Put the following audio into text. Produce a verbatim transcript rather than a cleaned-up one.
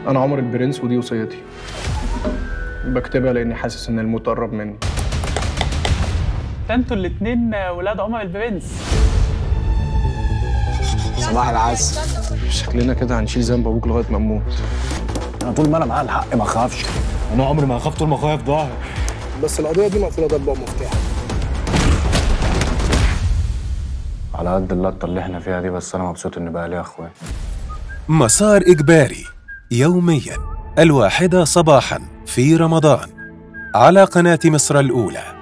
انا عمر البرنس ودي وصيتي. بكتبها لاني حاسس ان الموت قرب مني. انتوا الاتنين ولاد عمر البرنس. صباح العسل. شكلنا كده هنشيل ذنب ابوك لغايه ما نموت. انا طول ما انا معاه الحق ما اخافش. انا عمري ما هخاف طول ما اخويا في ظهري. بس القضيه دي مقفوله ضرب ومفتاح. على قد اللقطه اللي احنا فيها دي، بس انا مبسوط ان بقى ليا اخويا. مسار إجباري يوميا الواحدة صباحا في رمضان على قناة مصر الأولى.